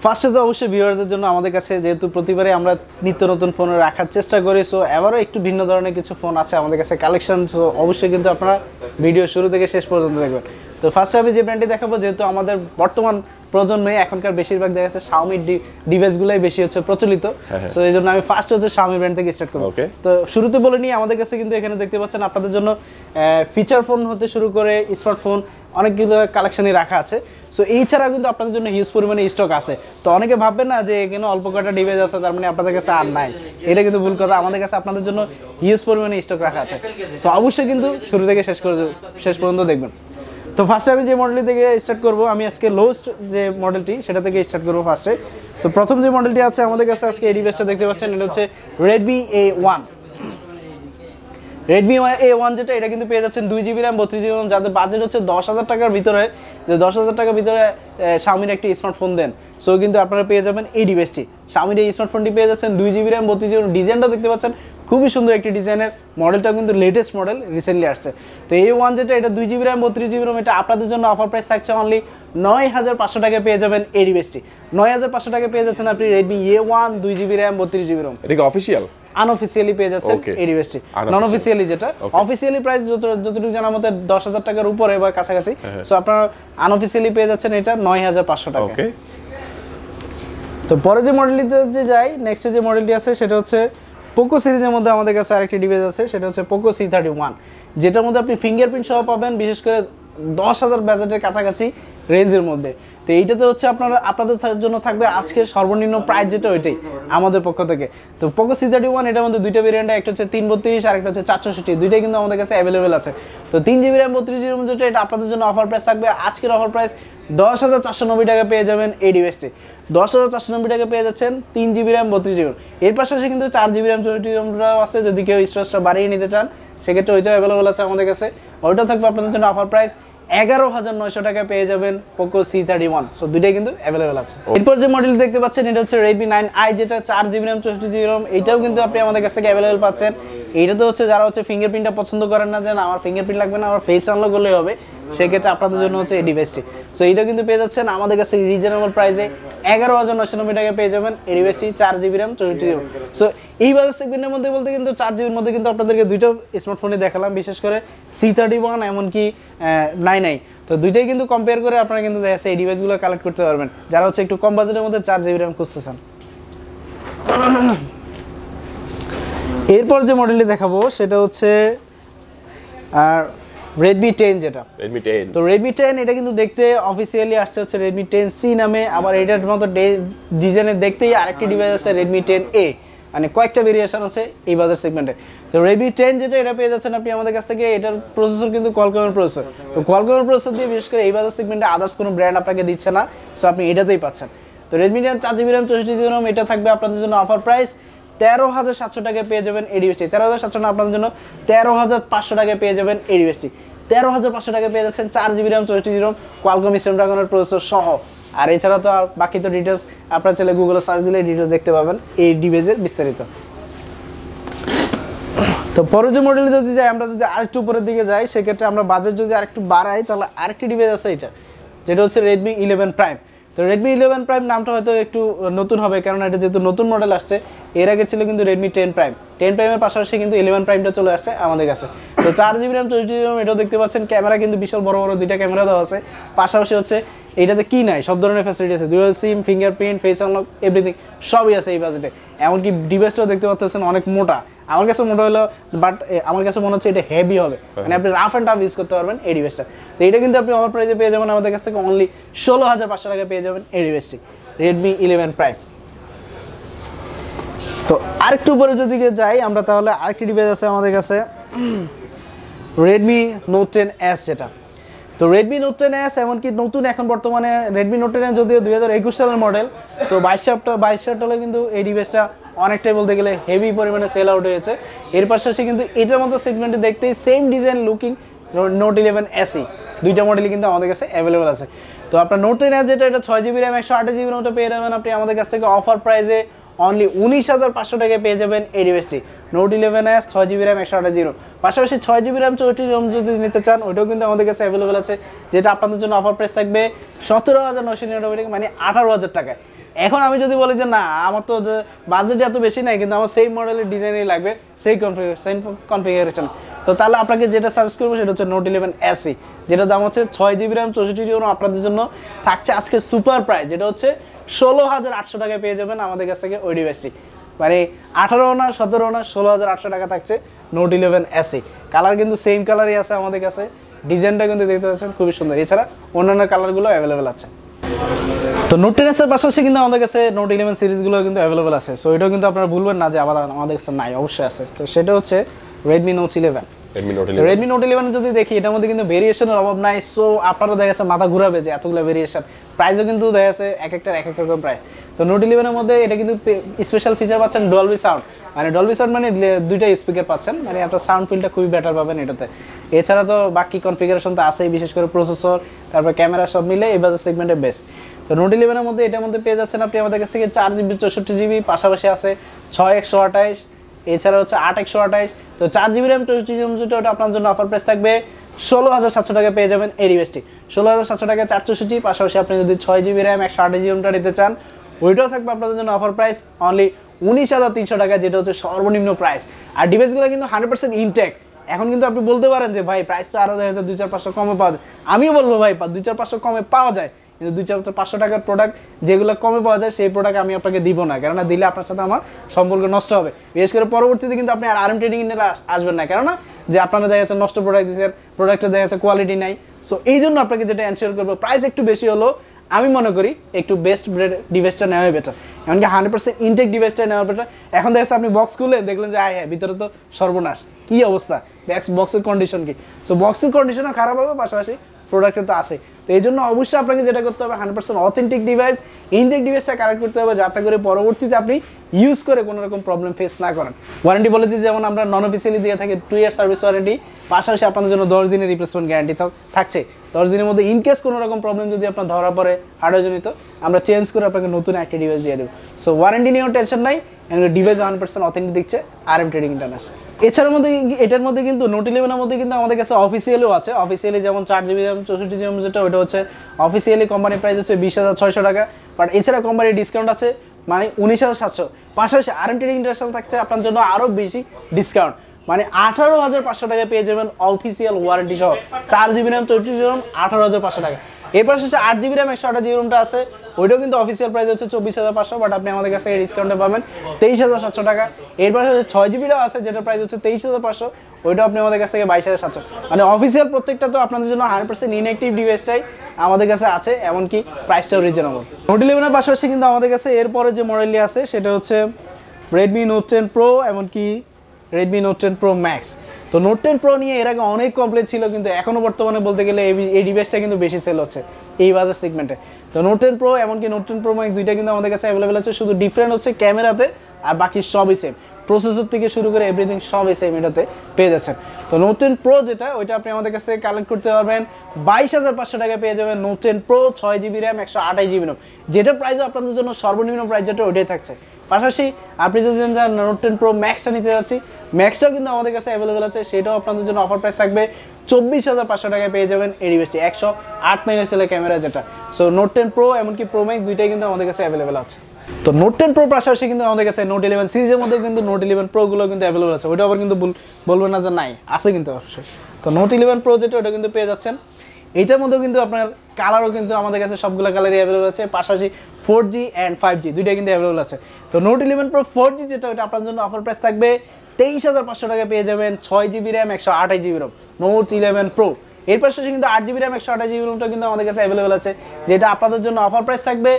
ফার্স্টে তো অবশ্যই ভিউয়ার্সদের জন্য আমাদের কাছে যেহেতু প্রতিবারই আমরা নিত্য নতুন ফোন রাখার চেষ্টা করি, সো এবারও একটু ভিন্ন ধরনের কিছু ফোন আছে আমাদের কাছে কালেকশন, সো অবশ্যই কিন্তু আপনারা ভিডিও শুরু থেকে শেষ পর্যন্ত দেখবেন। তো ফার্স্টে আমি যে ব্র্যান্ডটি দেখাবো, যেহেতু আমাদের বর্তমান প্রজন্মে এখনকার বেশিরভাগ দেখা যাচ্ছে Xiaomi ডিভাইসগুলোই বেশি হচ্ছে প্রচলিত, সো এই জন্য আমি ফার্স্ট হচ্ছে Xiaomi ব্র্যান্ড থেকে স্টার্ট করবো। তো শুরুতে বলে নিই, আমাদের কাছে কিন্তু এখানে দেখতে পাচ্ছেন আপনাদের জন্য ফিচার ফোন হতে শুরু করে স্মার্টফোন অনেকগুলো কালেকশনই রাখা আছে। সো এই ছাড়া কিন্তু আপনাদের জন্য হিউজ পরিমাণে স্টক আছে। তো অনেকে ভাববেন না যে এখানে অল্প কটা ডিভাইস আছে তার মানে আপনাদের কাছে আর নাই, এটা কিন্তু ভুল কথা। আমাদের কাছে আপনাদের জন্য হিউজ পরিমাণে স্টক রাখা আছে, সো অবশ্যই কিন্তু শুরু থেকে শেষ পর্যন্ত দেখবেন। তো ফার্স্টে আমি যে মডেলটি থেকে স্টার্ট করবো, আমি আজকে লোয়েস্ট যে মডেলটি সেটা থেকে স্টার্ট করবো ফার্স্টে। তো প্রথম যে মডেলটি আছে আমাদের কাছে আজকে এই ডিভাইসটা দেখতে পাচ্ছেন, এটা হচ্ছে Redmi A1। Redmi A1 যেটা, এটা কিন্তু পেয়ে যাচ্ছেন 2GB RAM 32GB RAM, যাদের বাজেট হচ্ছে 10,000 টাকার ভিতরে, যে 10,000 টাকার ভিতরে Xiaomi একটি স্মার্টফোন দেন, সো কিন্তু আপনারা পেয়ে যাবেন এই ডিভাইসটি। Xiaomi এই স্মার্টফোনটি পেয়ে যাচ্ছেন 2GB RAM 32GB RAM। ডিজাইনটা দেখতে পাচ্ছেন খুবই সুন্দর একটি ডিজাইনের, মডেলটাও কিন্তু লেটেস্ট মডেল, রিসেন্টলি আসছে। তো A1 যেটা, এটা 2GB RAM 32GB RAM, এটা আপনাদের জন্য অফার প্রাইস থাকছে অনলি 9,500 টাকায় পেয়ে যাবেন এই ডিভাইসটি। 9,500 টাকায় পেয়ে যাচ্ছেন আপনি Redmi A1 2GB RAM 32GB RAM। এটা কি অফিশিয়াল? আনঅফিশিয়ালি পেয়ে যাচ্ছেন এই ডিভাইসটি। নন অফিশিয়ালি যেটা, অফিশিয়ালি প্রাইস যতটুকু জানার মতে 10,000 টাকার উপরে বা কাছাকাছি, সো আপনারা আনঅফিশিয়ালি পেয়ে যাচ্ছেন এটা 9,500 টাকা। তো পরে যে মডেলটিতে যাই, নেক্সট যে মডেলটি আছে সেটা হচ্ছে পোকো সিরিজের মধ্যে আমাদের কাছে আরেকটি ডিভাইস আছে, সেটা হচ্ছে পোকো C31, যেটার মধ্যে আপনি ফিঙ্গারপ্রিন্ট সহ পাবেন, বিশেষ করে 10,000 বাজেটের কাছাকাছি রেঞ্জের মধ্যে। তো এইটাতে হচ্ছে আপনাদের জন্য থাকবে আজকে সর্বনিম্ন প্রাইস যেটা, ওইটাই আমাদের পক্ষ থেকে। তো পোকো C31, এটার মধ্যে দুইটা ভেরিয়েন্ট, একটা হচ্ছে 332 আর একটা হচ্ছে 464, দুইটাই কিন্তু আমাদের কাছে অ্যাভেলেবেল আছে। তো 3GB RAM 32GB RAM যেটা, এটা আপনাদের জন্য অফার প্রাইস থাকবে, আজকের অফার প্রাইস 10,490 টাকা পেয়ে যাবেন এই ডিভাইসটি। 10,490 টাকা পেয়ে যাচ্ছেন 3GB RAM 32GB RAM। এর পাশাপাশি কিন্তু 4GB RAM 64GB RAM আছে, যদি কেউ স্টোরেজটা বাড়িয়ে নিতে চান সেক্ষেত্রে ওইটাও অ্যাভেলেবল আছে আমাদের কাছে। ওইটাও থাকবে আপনাদের জন্য অফার প্রাইস 11,900 টাকা পেয়ে যাবেন পোকো C31, সো দুইটাই কিন্তু অ্যাভেলেবল আছে। এরপর যে মডেল দেখতে পাচ্ছেন, এটা হচ্ছে Redmi 9i, যেটা 4GB RAM 64GB RAM, এইটাও কিন্তু আপনি আমাদের কাছ থেকে অ্যাভেলেবল পাচ্ছেন। এইটাতে হচ্ছে যারা হচ্ছে ফিঙ্গারপ্রিন্টটা পছন্দ করেন না, যে আমার ফিঙ্গারপ্রিন্ট লাগবে না, আমার ফেস আনলক হলেই হবে, সেক্ষেত্রে আপনাদের জন্য হচ্ছে এই ডিভাইসটি। সো এইটাও কিন্তু পেয়ে যাচ্ছেন আমাদের কাছে রিজনেবল প্রাইসে 11,990 টাকা পেয়ে যাবেন এই ডিভাইসটি, 4GB RAM 64GB RAM। So এই বাজার সেগমেন্টের মধ্যে বলতে কিন্তু 4GBর মধ্যে কিন্তু আপনাদেরকে দুইটা স্মার্টফোনে দেখালাম, বিশেষ করে C31 এমনকি 9i। তো দুইটাই কিন্তু কম্পেয়ার করে আপনারা কিন্তু দেখা যাচ্ছে এই ডিভাইসগুলো কালেক্ট করতে পারবেন, যারা হচ্ছে একটু কম বাজেটের মধ্যে 4GB RAM খুঁজতেছেন। এরপর যে মডেলটি দেখাবো সেটা হচ্ছে Redmi 10, যেটা Redmi 10। তো Redmi 10 এটা কিন্তু দেখতে অফিসিয়ালি আসছে হচ্ছে Redmi 10C নামে, আবার এটার মতো ডিজাইনে দেখতেই আরেকটি ডিভাইস আছে Redmi 10A, মানে কয়েকটা ভেরিয়েশন আছে এই বাজার সেগমেন্টে। তো Redmi 10 যেটা, এটা পেয়ে যাচ্ছেন আপনি আমাদের কাছ থেকে। এটার প্রসেসর কিন্তু কোয়ালকমের প্রসেসর। তো কোয়ালকমের প্রসেসর দিয়ে বিশেষ করে এই বাজার সেগমেন্টে আদার্স কোনো ব্র্যান্ড আপনাকে দিচ্ছে না, সো আপনি এটাতেই পাচ্ছেন। তো Redmi 10 4GB RAM 64GB RAM, এটা থাকবে আপনাদের জন্য অফার প্রাইস 13,700 টাকায় পেয়ে যাবেন এই ডিভাইসটি। 13,700 না, আপনাদের জন্য 13,500 টাকায় পেয়ে যাবেন এই ডিভাইসটি। 13,500 টাকায় পেয়ে যাচ্ছেন 4GB RAM 64GB RAM Qualcomm স্ন্যাপড্রাগনের প্রসেসর সহ। আর এছাড়া তো আর বাকি তো ডিটেলস আপনারা চাইলে গুগলে সার্চ দিলে ডিটেলস দেখতে পাবেন এই ডিভাইসের বিস্তারিত। তো পরে যে মডেলে যদি যাই, আমরা যদি আরেকটু উপরের দিকে যাই, সেক্ষেত্রে আমরা বাজেট যদি আরেকটু বাড়াই, তাহলে আরেকটি ডিভাইস আছে এটা, যেটা হচ্ছে Redmi 11 Prime। তো Redmi 11 Prime নামটা হয়তো একটু নতুন হবে, কারণ এটা যেহেতু নতুন মডেল আসছে। এর আগে ছিল কিন্তু Redmi 10 Prime। 10 Prime এর পাশাপাশি কিন্তু 11 Primeটা চলে আসছে আমাদের কাছে। তো 4GB RAM 64GB RAM, এটাও দেখতে পাচ্ছেন। ক্যামেরা কিন্তু বিশাল বড় বড় দুইটা ক্যামেরা দেওয়া আছে, পাশাপাশি হচ্ছে এইটাতে কি নাই, সব ধরনের ফ্যাসিলিটি আছে, dual SIM, fingerprint, face unlock, everything সবই আছে এই বাজেটে। এমনকি ডিভাইসটাও দেখতে পাচ্ছেন অনেক মোটা, আমার কাছে মোটা হলো, বাট আমার কাছে মনে হচ্ছে এটা হেভি হবে, মানে আপনি রাফ অ্যান্ড টাফ ইউজ করতে পারবেন এই ডিভাইসটা। তো এটা কিন্তু আপনি অফার প্রাইসে পেয়ে যাবেন আমাদের কাছ থেকে অনলি 16,500 টাকা পেয়ে যাবেন এই ডিভাইসটি, Redmi 11 Prime। তো আরেকটু উপরে যদি যাই আমরা, তাহলে আরেকটি ডিভাইস আছে আমাদের কাছে Redmi Note 10s, যেটা। তো Redmi Note 10s এমনকি নতুন এখন বর্তমানে Redmi Note 10 যদিও 2021 সালের মডেল, তো 22 সালে কিন্তু এই ডিভাইসটা অনেকটাই বলতে গেলে হেভি পরিমাণে সেল আউট হয়েছে। এর পাশাপাশি কিন্তু এটার মতো সেগমেন্টে দেখতেই same design looking Note 11 SE, দুইটা মডেলই কিন্তু আমাদের কাছে অ্যাভেলেবল আছে। তো আপনার Note 10s যেটা, এটা 6GB RAM 128GB RAM পেয়ে যাবেন আপনি আমাদের কাছ থেকে অফার প্রাইসে অনলি 19,500 টাকায় পেয়ে যাবেন এই ডিভাইসটি, Note 11s 6GB RAM 128GB RAM। পাশাপাশি 6GB RAM 64GB RAM যদি নিতে চান, ওইটাও কিন্তু আমাদের কাছে অ্যাভেলেবল আছে, যেটা আপনাদের জন্য অফার প্রাইস থাকবে 17,999 টাকা, মানে 18,000 টাকায়। এখন আমি যদি বলি যে না আমার তো বাজেট এত বেশি নাই কিন্তু আমার সেই মডেলের ডিজাইনই লাগবে সেই কনফিগারেশন, তো তাহলে আপনাকে যেটা সাজেস্ট করবো সেটা হচ্ছে নোট 11 SE, যেটা দাম হচ্ছে 6GB RAM 64GB আপনাদের জন্য থাকছে আজকে সুপার প্রাইস, যেটা হচ্ছে 16,800 টাকায় পেয়ে যাবেন আমাদের কাছ থেকে ওই ডিভাইসটি। মানে 18 না 17 না 16,800 টাকা থাকছে নোট 11 SE। কালার কিন্তু সেম কালারই আছে আমাদের কাছে, ডিজাইনটা কিন্তু দেখতে পাচ্ছেন খুবই সুন্দর, এছাড়া অন্যান্য কালারগুলো অ্যাভেলেবেল আছে। তো নোট 10 এর পাশাপাশি কিন্তু আমাদের কাছে নোট 11 সিরিজগুলো কিন্তু অ্যাভেলেবেল আছে, সো এটাও কিন্তু আপনারা ভুলবেন না যে আমাদের কাছে নাই, অবশ্যই আছে। তো সেটা হচ্ছে রেডমি নোট 11। রেডমি নোট 11 যদি দেখি এটার মধ্যে কিন্তু ভেরিয়েশনের অভাব নাই, সো আপনারা দেখা যাচ্ছে মাথা ঘুরাবে যে এতগুলো ভেরিয়েশন, প্রাইসও কিন্তু দেখা যাচ্ছে এক একটার এক এক রকম প্রাইস। তো নোট 11 এর মধ্যে এটা কিন্তু স্পেশাল ফিচার পাচ্ছেন ডলবি সাউন্ড, মানে ডলবি সাউন্ড মানে দুইটা স্পিকার পাচ্ছেন, মানে আপনার সাউন্ড ফিলটা খুবই বেটার পাবেন এটাতে। এছাড়া তো বাকি কনফিগারেশন তো আছেই, বিশেষ করে প্রসেসর তারপর ক্যামেরা সব মিলে এই বাজার সেগমেন্টে বেস্ট। তো নোট 11 এর মধ্যে এটার মধ্যে পেয়ে যাচ্ছেন আপনি আমাদের কাছ থেকে 4GB 64GB, পাশাপাশি আছে 6/128, এছাড়া হচ্ছে 8/128। তো 4GB RAM 64GB যেটা ওটা আপনার জন্য অফার প্রাইস থাকবে 16,700 টাকা পেয়ে যাবেন এই ডিভাইসটি। 16,700 টাকায় 464, পাশাপাশি আপনি যদি 6GB RAM 128GB নিতে চান ওইটাও থাকবে আপনাদের জন্য অফার প্রাইস অনলি 19,300 টাকা, যেটা হচ্ছে সর্বনিম্ন প্রাইস। আর ডিভাইসগুলো কিন্তু 100% ইনটেক। এখন কিন্তু আপনি বলতে পারেন যে ভাই প্রাইস তো আরও দেখা যাচ্ছে 2-4-500 কমে পাওয়া যায়, আমিও বলবো ভাই 2-4-500 কমে পাওয়া যায়, কিন্তু 2-4-500 টাকার প্রোডাক্ট যেগুলো কমে পাওয়া যায় সেই প্রোডাক্ট আমি আপনাকে দিব না, কেননা দিলে আপনার সাথে আমার সম্পর্ক নষ্ট হবে। বিশেষ করে পরবর্তীতে কিন্তু আপনি আর RM ট্রেডিং নিয়ে আসবেন না, কেননা যে আপনারা দেখা যাচ্ছে নষ্ট প্রোডাক্ট দিচ্ছেন, প্রোডাক্টের দেখা যাচ্ছে কোয়ালিটি নাই। সো এই জন্য আপনাকে যেটা এনশিওর করবো, প্রাইস একটু বেশি হলো আমি মনে করি একটু বেস্ট ডিভাইসটা নেওয়াই বেটার, এমনকি 100% ইনটেক ডিভাইসটা নেওয়া বেটার। এখন দেখা যাচ্ছে আপনি বক্স খুলে দেখলেন যে হ্যাঁ ভিতরে তো সর্বনাশ, কী অবস্থা, বক্সের কন্ডিশন কি। সো বক্সের কন্ডিশনও খারাপ হবে, পাশাপাশি প্রোডাক্টে তো আছে। তো এই জন্য অবশ্যই আপনাকে যেটা করতে হবে 100% অথেন্টিক ডিভাইস, ইনটেক ডিভাইসটা কালেক্ট করতে হবে, যাতে করে পরবর্তীতে আপনি ইউজ করে কোনো রকম প্রবলেম ফেস না করেন। ওয়ারেন্টি পলিসি যেমন আমরা নন অফিসিয়ালি দিয়ে থাকি 2 ইয়ার সার্ভিস ওয়ারেন্টি, পাশাপাশি আপনাদের জন্য 10 দিনের রিপ্লেসমেন্ট গ্যারান্টি থাকছে। 10 দিনের মধ্যে ইনকেস কোনো রকম প্রবলেম যদি আপনার ধরা পড়ে হার্ডওয়্যারজনিত, আমরা চেঞ্জ করে আপনাকে নতুন একটা ডিভাইস দিয়ে দেবো। সো ওয়ারেন্টি নিয়েও টেনশন নাই, ডিভাইস 100% অথেন্টিক দিচ্ছে RM ট্রেডিং ইন্টারন্যাশনাল। এছাড়ার মধ্যে এটার মধ্যে কিন্তু নোট 11 এর মধ্যে কিন্তু আমাদের কাছে অফিসিয়ালিও আছে। অফিসিয়ালি যেমন 4GB RAM 64GB যেটা ওটা হচ্ছে অফিসিয়ালি কোম্পানি প্রাইস হচ্ছে 20,600 টাকা, বাট এছাড়া কোম্পানির ডিসকাউন্ট আছে মানে 19,700। পাশাপাশি RM ট্রেডিং ইন্টারন্যাশনাল থাকছে আপনার জন্য আরও বেশি ডিসকাউন্ট, মানে 18,500 টাকায় পেয়ে যাবেন অফিসিয়াল ওয়ারেন্টি সহ 4GB RAM 64GB 18,500 টাকা। এরপর হচ্ছে 8GB RAM 128GB আছে, ওইটাও কিন্তু অফিসিয়াল প্রাইস হচ্ছে 24,500, বাট আপনি আমাদের কাছে ডিসকাউন্টে পাবেন 23,700 টাকা। এরপর হচ্ছে 6GBটাও আছে, যেটা প্রাইস হচ্ছে 23,500, ওইটাও আপনি আমাদের কাছ থেকে 22,700। মানে অফিসিয়াল প্রত্যেকটা তো আপনাদের জন্য 100% ইনঅ্যাক্টিভ ডিভাইসটাই আমাদের কাছে আছে, এমনকি প্রাইসটাও রিজনেবল। নোট 11 এর পাশাপাশি কিন্তু আমাদের কাছে এরপরে যে মডেলটি আছে সেটা হচ্ছে রেডমি নোট 10 প্রো, এমনকি রেডমি নোট 10 প্রো ম্যাক্স। তো নোট 10 প্রো নিয়ে এর আগে অনেক কমপ্লেন ছিল, কিন্তু এখনও বর্তমানে বলতে গেলে এই ডিভাইসটা কিন্তু বেশি সেল হচ্ছে এই বাজার সেগমেন্টে। তো নোট 10 প্রো এমনকি নোট 10 প্রো ম্যাক্স দুইটা কিন্তু আমাদের কাছে অ্যাভেলেবেল আছে, শুধু ডিফারেন্ট হচ্ছে ক্যামেরাতে, আর বাকি সবই সেম, প্রসেসর থেকে শুরু করে এভরিথিং সবই সেম এটাতে পেয়ে যাচ্ছেন। তো নোট 10 প্রো যেটা ওইটা আপনি আমাদের কাছে কালেক্ট করতে পারবেন 22,500 টাকা পেয়ে যাবেন note 10 pro 6GB RAM 128GB, যেটা প্রাইসও আপনাদের জন্য সর্বনিম্ন প্রাইস যেটা ওইটাই থাকছে। পাশাপাশি আপনি যদি নোট 10 প্রো ম্যাক্সটা নিতে যাচ্ছি, ম্যাক্সটাও কিন্তু আমাদের কাছে অ্যাভেলেবেল আছে, সেটাও আপনাদের জন্য অফার প্রাইস থাকবে 24,500 টাকায় পেয়ে যাবেন এই ডিভাইসটি, 108 মেগাপিক্সেলের ক্যামেরা যেটা। সো নোট 10 প্রো এমনকি প্রো ম্যাক্স দুইটাই কিন্তু আমাদের কাছে অ্যাভেলেবেল আছে। তো নোট 10 প্রো পাশাপাশি কিন্তু আমাদের কাছে নোট 11 সিরিজের মধ্যে কিন্তু নোট 11 প্রোগুলো কিন্তু অ্যাভেলেবেল আছে, ওইটা আবার কিন্তু বলবেন না যে নাই, আছে কিন্তু অবশ্যই। তো নোট 11 প্রো যেটা ওটা কিন্তু পেয়ে যাচ্ছেন, এইটার মধ্যেও কিন্তু আপনার কালারও কিন্তু আমাদের কাছে সবগুলো কালারই অ্যাভেলেবল আছে, পাশাপাশি 4G অ্যান্ড 5G দুইটা কিন্তু অ্যাভেলেবল আছে। তো নোট 11 প্রো 4G যেটা ওটা আপনার জন্য অফার প্রাইস থাকবে 23,500 টাকা পেয়ে যাবেন 6GB RAM 128GB ROM note 11 pro. এর পাশাপাশি কিন্তু 8GB RAM 128GB ROMটা কিন্তু আমাদের কাছে অ্যাভেলেবল আছে, যেটা আপনাদের জন্য অফার প্রাইস থাকবে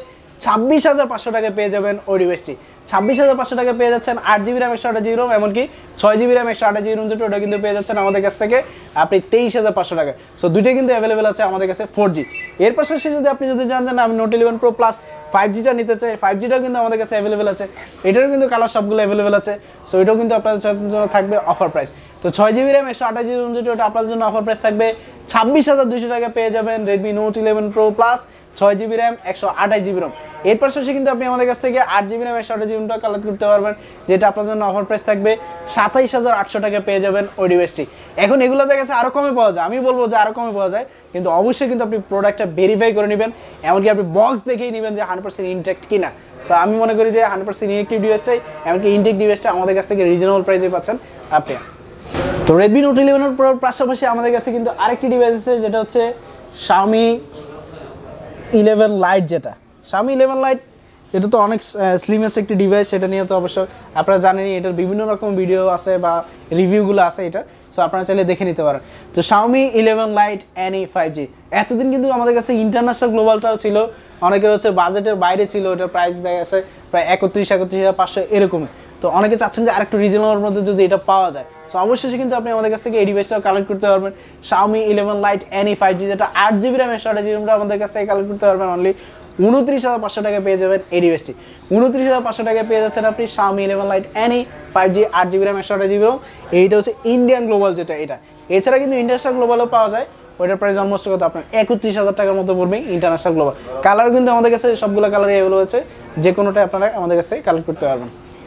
26,500 টাকায় পেয়ে যাবেন ওই ডিভাইসটি। 26,500 টাকায় পেয়ে যাচ্ছেন 8GB RAM 128GB ROM, এমনকি 6GB RAM 128GB ROM যেটা ওটা কিন্তু পেয়ে যাচ্ছেন আমাদের কাছ থেকে আপনি 23,500 টাকা। সো দুইটাই কিন্তু অ্যাভেলেবেল আছে আমাদের কাছে 4G। এর পাশাপাশি আপনি যদি জানেন আমি নোট 11 প্রো প্লাস 5Gটা নিতে চাই, 5Gটাও কিন্তু আমাদের কাছে অ্যাভেলেবেল আছে, এটারও কিন্তু কালার সবগুলো অ্যাভেলেবেল আছে। সো এটাও কিন্তু আপনাদের জন্য থাকবে অফার প্রাইস। তো 6GB RAM 128GB ROM যেটা ওটা আপনাদের জন্য অফার প্রাইস থাকবে 26,200 টাকা পেয়ে যাবেন Redmi note 11 pro plus 6GB RAM 128GB ROM। এর পাশাপাশি কিন্তু আপনি আমাদের কাছ থেকে 8GB RAM 128GB জিবিটা কালেক্ট করতে পারবেন, যেটা আপনার জন্য অফার প্রাইস থাকবে 27800 টাকা পেয়ে যাবেন ওই ডিভাইসটি। এখন এগুলো দেখা গেছে আরও কমে পাওয়া যায়, আমি বলবো যে আরও কমে পাওয়া যায়, কিন্তু অবশ্যই কিন্তু আপনি প্রোডাক্টটা ভেরিফাই করে নেবেন, এমনকি আপনি বক্স দেখেই নেবেন যে 100% ইনটেক্ট কিনা। তো আমি মনে করি যে 100% ইনটেক্টিভ ডিভাইসটাই, এমনকি ইনটেক্ট ডিভাইসটা আমাদের কাছ থেকে রিজনেবল প্রাইসে পাচ্ছেন আপনি। তো Redmi Note 11 Pro পাশাপাশি আমাদের কাছে কিন্তু আরেকটি ডিভাইস আছে, যেটা হচ্ছে Xiaomi 11 Lite। যেটা Xiaomi 11 Lite, এটা তো অনেক স্লিমেস্ট একটি ডিভাইস, সেটা নিয়ে তো অবশ্য আপনারা জানেনই, এটার বিভিন্ন রকম ভিডিও আছে বা রিভিউগুলো আছে এটা, সো আপনারা চাইলে দেখে নিতে পারেন। তো Xiaomi 11 Lite NE 5G এতদিন কিন্তু আমাদের কাছে ইন্টারন্যাশনাল গ্লোবালটাও ছিল, অনেকের হচ্ছে বাজেটের বাইরে ছিল, এটার প্রাইস দেখা গেছে প্রায় 31,500 এরকমই। তো অনেকে চাচ্ছেন যে আরেকটু রিজনেবল মধ্যে যদি এটা পাওয়া যায়, সো অবশ্যই কিন্তু আপনি আমাদের কাছ থেকে এই ডিভাইসটাও কালেক্ট করতে পারবেন। Xiaomi 11 Lite NE 5G, যেটা 8GB RAM 128GB RAM আমাদের কাছ থেকে কালেক্ট করতে পারবেন অনলি 29,500 টাকা পেয়ে যাবেন এই ডিভাইসটি। 29,500 টাকা পেয়ে যাচ্ছেন আপনি Xiaomi 11 Lite NE 5G 8GB RAM 128GB RAM। এইটা হচ্ছে ইন্ডিয়ান গ্লোবাল যেটা এটা। এছাড়া কিন্তু ইন্টারন্যাশনাল গ্লোবালও পাওয়া যায়, ওইটার প্রাইস অলমোস্ট কত আপনার 31,000 টাকার মতো পড়বে ইন্টারন্যাশনাল গ্লোবাল। কালার কিন্তু আমাদের কাছে সবগুলো কালারই অ্যাভেলেবল আছে, যে কোনোটাই আপনারা আমাদের কাছে কালেক্ট করতে পারবেন।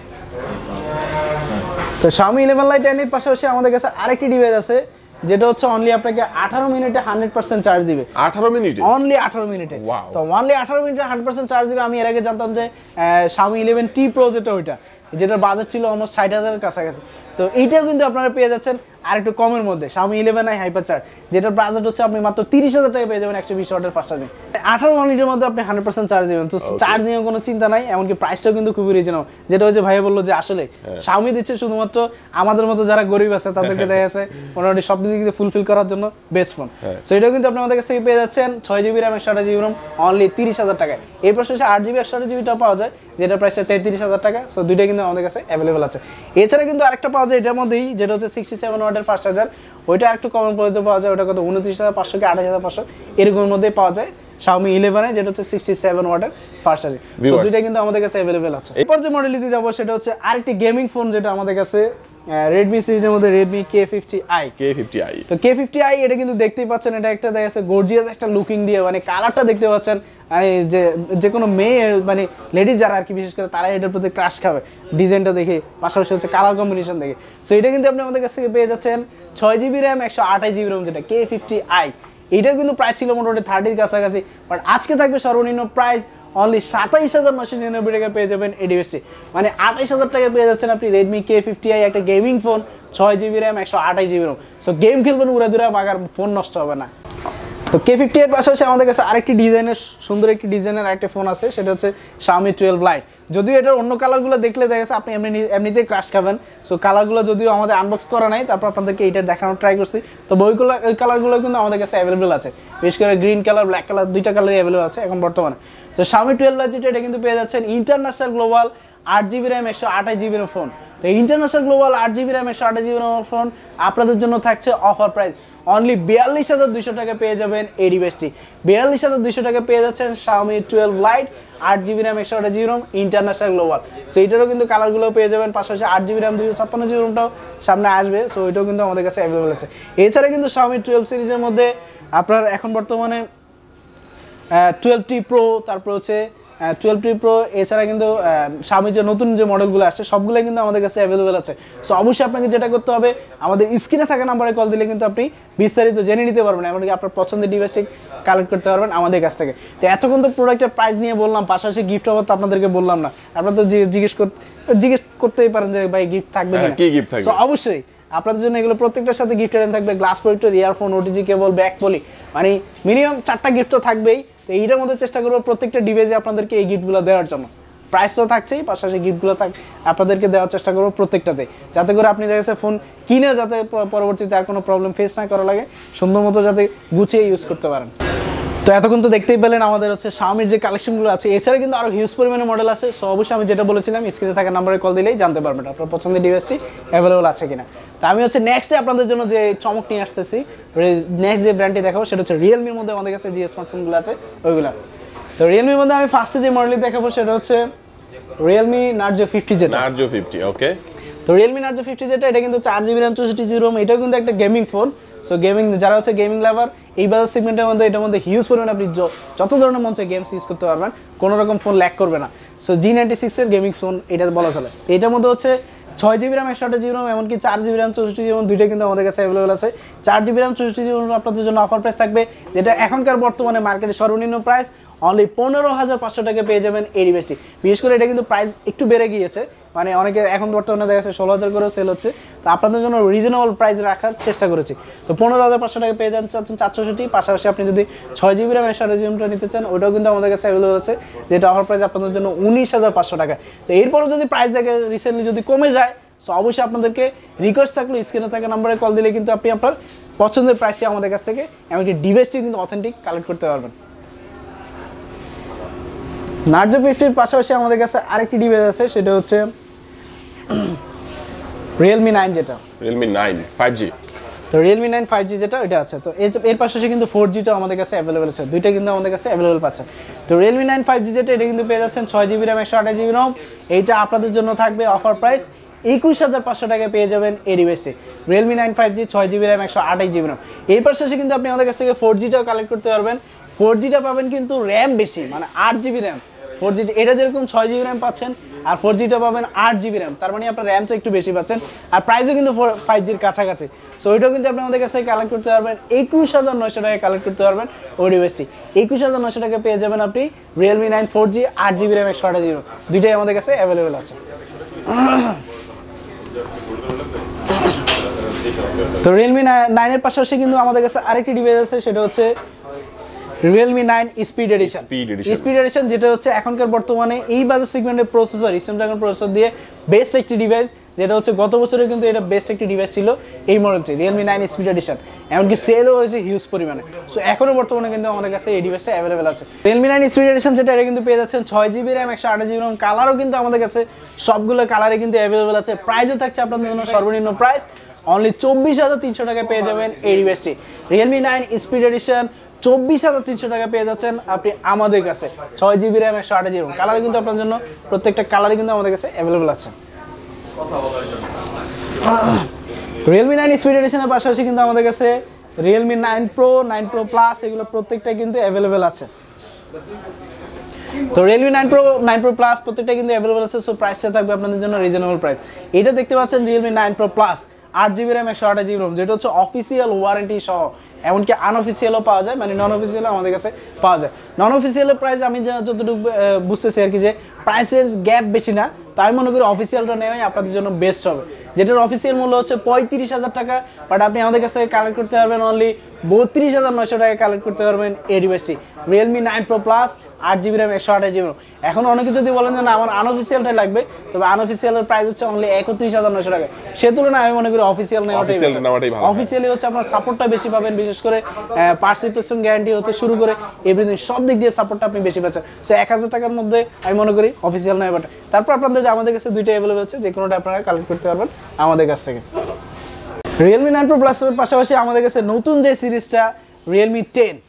তো Xiaomi 11 Lite NE এর পাশাপাশি আমাদের কাছে আরেকটি ডিভাইস আছে, যেটা হচ্ছে অনলি আপনাকে 18 মিনিটে 100% চার্জ দিবে। 18 মিনিটে? অনলি 18 মিনিটে। তো অনলি 18 মিনিটে 100% চার্জ দিবে। আমি এর আগে জানতাম যে Xiaomi 11T Pro যেটা ওইটা, যেটার বাজেট ছিল অলমোস্ট 60,000 কাছাকাছি, তো এইটাও কিন্তু আপনারা পেয়ে যাচ্ছেন আর একটু কমের মধ্যে Xiaomi 11i হাইপারচার্জ, যেটার বাজেট হচ্ছে আপনি মাত্র 30,000 টাকায় পেয়ে যাবেন 120 ওয়াটের ফাস্ট চার্জিং। 18 মিনিটের মধ্যে আপনি 100% চার্জ দিবেন, তো চার্জ নিয়ে কোনো চিন্তা নাই, এমনকি প্রাইসটাও কিন্তু খুবই রিজনেবল। যেটা হচ্ছে ভাইয়া বললো যে আসলে Xiaomi দিচ্ছে শুধুমাত্র আমাদের মতো যারা গরিব আছে তাদেরকে দেখা গেছে মোটামুটি সব দিক থেকে ফুলফিল করার জন্য বেস্ট ফোন। সো এটাও কিন্তু আপনি আমাদের কাছ থেকে পেয়ে যাচ্ছেন 6GB RAM 128GB RAM only 30,000 টাকায়। এই পাশাপাশি 8GB 128GBটাও পাওয়া যায়, যেটার প্রাইসটা 33,000 টাকা। সো দুইটাই কিন্তু আমাদের কাছে অ্যাভেলেবল আছে। এছাড়া কিন্তু আরেকটা পাওয়া যায় এটার মধ্যেই, যেটা হচ্ছে 67 ওয়াটের ফাস্ট চার্জার, ওইটা একটু কমের পড়তে পাওয়া যায়, ওটা কত 29,500 কি 28,500 এরকমের মধ্যে পাওয়া যায় Xiaomi 11 যেটা হচ্ছে 67 ওয়াটের ফাস্ট চার্জিং। সো দুইটা কিন্তু আমাদের কাছে অ্যাভেলেবল আছে। এরপর যে মডেলটি যাব সেটা হচ্ছে আরেকটি গেমিং ফোন, যেটা আমাদের কাছে Redmi সিরিজের মধ্যে Redmi K50i। তো K50i এটা কিন্তু দেখতেই পাচ্ছেন, এটা একটা দেখা যাচ্ছে গর্জিয়াস একটা লুকিং দিয়ে, মানে কালারটা দেখতে পাচ্ছেন, যে কোনো মেয়ে মানে লেডিজ যারা আর কি বিশেষ করে তারা এটার প্রতি ক্রাশ খাবে ডিজাইনটা দেখে, পাশাপাশি হচ্ছে কালার কম্বিনেশন দেখে। সো এটা কিন্তু আপনি আমাদের কাছ থেকে পেয়ে যাচ্ছেন 6GB RAM 128GB RAM, যেটা K50i। এইটা কিন্তু প্রাইস ছিল মোটামুটি 30-র কাছাকাছি, বাট আজকে থাকবে সর্বনিম্ন প্রাইস অনলি 27,999 টাকা পেয়ে যাবেন এই ডিভাইসটি। মানে 28,000 টাকা পেয়ে যাচ্ছেন আপনি Redmi K50i, একটা gaming phone, 6GB RAM 128GB RAM। So game খেলবেন উড়ে দুরা বাগার, ফোন নষ্ট হবে না। তো K50 এর পাশাপাশি আমাদের কাছে আরেকটি ডিজাইনের সুন্দর একটি ডিজাইনের একটা ফোন আছে, সেটা হচ্ছে Xiaomi 12 Lite। যদিও এটার অন্য কালারগুলো দেখলে দেখা গেছে আপনি এমনিতেই ক্রাশ খাবেন। সো কালারগুলো যদিও আমাদের আনবক্স করা নাই, তারপর আপনাদেরকে এইটা দেখানোর ট্রাই করছি। তো ওই কালারগুলো কিন্তু আমাদের কাছে অ্যাভেলেবেল আছে, বিশেষ করে গ্রিন কালার, ব্ল্যাক কালার, দুইটা কালারই অ্যাভেলেবল আছে এখন বর্তমানে। তো Xiaomi 12 Lite যেটা, এটা কিন্তু পেয়ে যাচ্ছেন international global 8GB RAM 128GB RAM phone. তো international global 8GB RAM 128GB RAM phone আপনাদের জন্য থাকছে অফার প্রাইস অনলি 42,200 টাকা পেয়ে যাবেন এই ডিভাইসটি। 42,200 টাকা পেয়ে যাচ্ছেন Xiaomi 12 Lite 8GB RAM 128GB RAM international global. So এইটারও কিন্তু কালারগুলো পেয়ে যাবেন, পাশাপাশি 8GB RAM 256GB RAMটাও সামনে আসবে। সো ওইটাও কিন্তু আমাদের কাছে অ্যাভেলেবল আছে। এছাড়া কিন্তু Xiaomi 12 সিরিজের মধ্যে আপনার এখন বর্তমানে 12T Pro, তারপর হচ্ছে 12T Pro, এছাড়া কিন্তু Xiaomi যে নতুন যে মডেলগুলো আসছে সবগুলোই কিন্তু আমাদের কাছে অ্যাভেলেবল আছে। সো অবশ্যই আপনাকে যেটা করতে হবে, আমাদের স্ক্রিনে থাকা নাম্বারে কল দিলে কিন্তু আপনি বিস্তারিত জেনে নিতে পারবেন, এমনকি আপনার পছন্দের ডিভাইসটি কালেক্ট করতে পারবেন আমাদের কাছ থেকে। তো এতক্ষণ তো প্রোডাক্টের প্রাইস নিয়ে বললাম, পাশাপাশি গিফট অফার তো আপনাদেরকে বললাম না, আপনারা তো জিজ্ঞেস করতেই পারেন যে ভাই গিফট থাকবে কিনা। সো অবশ্যই আপনাদের জন্য এগুলো প্রত্যেকটার সাথে গিফট আইটেম থাকবে, glass protector, earphone, OTG cable, back poly, মানে মিনিমাম 4টা গিফট তো থাকবেই। তো এইটার মধ্যে চেষ্টা করবো প্রত্যেকটা ডিভাইসে আপনাদেরকে এই গিফটগুলো দেওয়ার জন্য। প্রাইস তো থাকছেই, পাশাপাশি গিফটগুলো আপনাদেরকে দেওয়ার চেষ্টা করবো প্রত্যেকটাতে, যাতে করে আপনি দেখা যাচ্ছে ফোন কিনে যাতে পরবর্তীতে আর কোনো প্রবলেম ফেস না করা লাগে, সুন্দর মতো যাতে গুছিয়ে ইউজ করতে পারেন। তো এতক্ষণ তো দেখতেই পেলেন আমাদের হচ্ছে Xiaomiর যে কালেকশনগুলো আছে, এছাড়া কিন্তু আরও হিউজ পরিমাণে মডেল আছে। সো অবশ্যই আমি যেটা বলেছিলাম, স্ক্রিনে থাকা নাম্বারে কল দিলেই জানতে পারবেন আপনার পছন্দের ডিভাইসটি অ্যাভেলেবল আছে কিনা। তো আমি হচ্ছে নেক্সটে আপনাদের জন্য যে চমক নিয়ে আসতেছি, নেক্সট যে ব্র্যান্ডটি দেখাবো সেটা হচ্ছে রিয়েলমির মধ্যে আমাদের কাছে যে স্মার্টফোনগুলো আছে ওইগুলো। তো রিয়েলমির মধ্যে আমি ফার্স্টে যে মডেলটি দেখাবো সেটা হচ্ছে Realme Narzo 50, যেটা Narzo 50, ওকে। তো Realme Narzo 50 যেটা এটা কিন্তু 4GB RAM 64GB ROM, এটাও কিন্তু একটা গেমিং ফোন। সো গেমিং যারা হচ্ছে গেমিং লাভার এই বাজার সেগমেন্টের মধ্যে এটার মধ্যে হিউজ পরিমাণে আপনি যত ধরনের মন চায় গেমস ইউজ করতে পারবেন, কোনো রকম ফোন ল্যাগ করবে না। সো G96 এর গেমিং ফোন এটা বলা চলে। এটার মধ্যে হচ্ছে 6GB RAM 128GB ROM এমনকি 4GB RAM 64GB ROM দুইটা কিন্তু আমাদের কাছে অ্যাভেলেবল আছে। 4GB RAM 64GB ROM আপনাদের জন্য অফার প্রাইস থাকবে, যেটা এখনকার বর্তমানে মার্কেটে সর্বনিম্ন প্রাইস অনলি 15,500 টাকা পেয়ে যাবেন এই ডিভাইসটি। বিশেষ করে এটা কিন্তু প্রাইস একটু বেড়ে গিয়েছে, মানে অনেকে এখন বর্তমানে দেখা যাচ্ছে 16,000 করে সেল হচ্ছে। তো আপনাদের জন্য রিজনেবল প্রাইস রাখার চেষ্টা করেছি। তো 15,500 টাকা পেয়ে যাচ্ছেন 464, পাশাপাশি আপনি যদি 6GB RAM 128GB ROM নিতে চান ওটাও কিন্তু আমাদের কাছে অ্যাভেলেবল আছে, যেটা অফার প্রাইস আপনাদের জন্য 19,500 টাকা। তো এরপরও যদি প্রাইস দেখে রিসেন্টলি যদি কমে যায়, সো অবশ্যই আপনাদেরকে রিকোয়েস্ট থাকলে স্ক্রিনে থাকা নাম্বারে কল দিলে কিন্তু আপনি আপনার পছন্দের প্রাইসটি আমাদের কাছ থেকে এমনকি ডিভাইসটি কিন্তু অথেন্টিক কালেক্ট করতে পারবেন। Narzo 50 পাশাপাশি আমাদের কাছে আরেকটি ডিভাইস আছে, সেটা হচ্ছে Realme 9 যেটা Realme 9 5G। তো Realme 9 5G যেটা এটা আছে। তো এর পাশাপাশি কিন্তু 4Gটাও আমাদের কাছে অ্যাভেলেবল আছে, দুইটা কিন্তু আমাদের কাছে অ্যাভেলেবল পাচ্ছেন। তো Realme 9 5G যেটা এটা কিন্তু পেয়ে যাচ্ছেন 6GB RAM 128GB ROM, এইটা আপনাদের জন্য থাকবে অফার প্রাইস 21,500 টাকায় পেয়ে যাবেন এই ডিভাইসটি। Realme 9 5G 6GB RAM 128GB ROM। এর পাশাপাশি কিন্তু আপনি আমাদের কাছ থেকে 4Gটাও কালেক্ট করতে পারবেন। 4Gটা পাবেন কিন্তু র্যাম বেশি, মানে 8GB RAM। 4G এটা যেরকম 6GB RAM পাচ্ছেন আর 4Gটা পাবেন 8GB RAM, তার মানে আপনার র্যামটা একটু বেশি পাচ্ছেন আর প্রাইসও কিন্তু 5Gর কাছাকাছি। সো ওইটাও কিন্তু আপনি আমাদের কাছে কালেক্ট করতে পারবেন 21,900 টাকায় কালেক্ট করতে পারবেন ওই ডিভাইসটি। 21,900 টাকা পেয়ে যাবেন আপনি Realme 9 4G 8GB RAM 128GB ROM, দুইটাই আমাদের কাছে অ্যাভেলেবেল আছে। তো Realme 9 এর পাশাপাশি কিন্তু আমাদের কাছে আরেকটি ডিভাইস আছে, সেটা হচ্ছে Realme 9 Speed Edition, যেটা হচ্ছে এখনকার বর্তমানে এই বাজার সেগমেন্টের প্রসেসর স্ন্যাপড্রাগন প্রসেসর দিয়ে বেস্ট একটি ডিভাইস, যেটা হচ্ছে গত বছরে কিন্তু এটা বেস্ট একটি ডিভাইস ছিল এই মডেলটি Realme 9 Speed Edition, এমনকি সেলও হয়েছে হিউজ পরিমাণে। সো এখনও বর্তমানে কিন্তু আমাদের কাছে এই ডিভাইসটা অ্যাভেলেবেল আছে। Realme 9 Speed Edition যেটা এটা কিন্তু পেয়ে যাচ্ছেন 6GB RAM 128GB ROM, কালারও কিন্তু আমাদের কাছে সবগুলো কালারে কিন্তু অ্যাভেলেবেল আছে। প্রাইসও থাকছে আপনাদের জন্য সর্বনিম্ন প্রাইস অনলি 24,300 টাকা পেয়ে যাবেন এই ডিভাইসটি। Realme 9 Speed Edition 24,300 টাকা পেয়ে যাচ্ছেন আপনি আমাদের কাছে। 6GB RAM 128GB ROM, colour কিন্তু আপনার জন্য প্রত্যেকটা কালারই কিন্তু আমাদের কাছে অ্যাভেলেবেল আছে। Realme 9 Speed Edition এর পাশাপাশি কিন্তু আমাদের কাছে Realme 9 Pro 9 Pro Plus এগুলো প্রত্যেকটাই কিন্তু অ্যাভেলেবেল আছে। তো Realme 9 Pro Plus প্রত্যেকটা কিন্তু অ্যাভেলেবেল আছে। সো প্রাইসটা থাকবে আপনাদের জন্য রিজনেবল প্রাইস। এটা দেখতে পাচ্ছেন Realme 9 Pro Plus 8GB RAM 128GB ROM, যেটা হচ্ছে অফিসিয়াল ওয়ারেন্টি সহ, এমনকি আনঅফিসিয়ালও পাওয়া যায়, মানে নন অফিসিয়ালও আমাদের কাছে পাওয়া যায়। নন অফিসিয়ালের প্রাইস আমি যতটুকু বুঝতেছি আর কি, যে প্রাইসের গ্যাপ বেশি না, তাই মনে করি অফিসিয়ালটা নেওয়াই আপনাদের জন্য বেস্ট হবে। যেটার অফিসিয়াল মূল্য হচ্ছে 35,000 টাকা, বাট আপনি আমাদের কাছে কালেক্ট করতে পারবেন অনলি 32,900 টাকা কালেক্ট করতে পারবেন এই ডিভাইসটি Realme 9 Pro Plus 8GB RAM 128GB ROM। এখন অনেকে যদি বলেন যে না আমার আনঅফিসিয়ালটাই লাগবে, তবে আনঅফিসিয়ালের প্রাইস হচ্ছে অনলি 31,900 টাকা। সে তুলনায় আমি মনে করি অফিসিয়াল নেওয়াটাই ভালো। অফিসিয়ালি হচ্ছে আপনার সাপোর্টটা বেশি পাবেন, বিশেষ করে পার্টস রিপ্লেসমেন্ট গ্যারান্টি হতে শুরু করে এভরিথিং সব দিক দিয়ে সাপোর্টটা আপনি বেশি পাচ্ছেন। সো 1,000 টাকার মধ্যে আমি মনে করি অফিসিয়াল নেওয়া বেটার। তারপর আপনাদের আমাদের কাছে দুইটা অ্যাভেলেবল আছে, যে কোনোটা আপনারা কালেক্ট করতে পারবেন আমাদের কাছ থেকে। Realme 9 Pro Plus এর পাশাপাশি আমাদের কাছে নতুন যে সিরিজটা Realme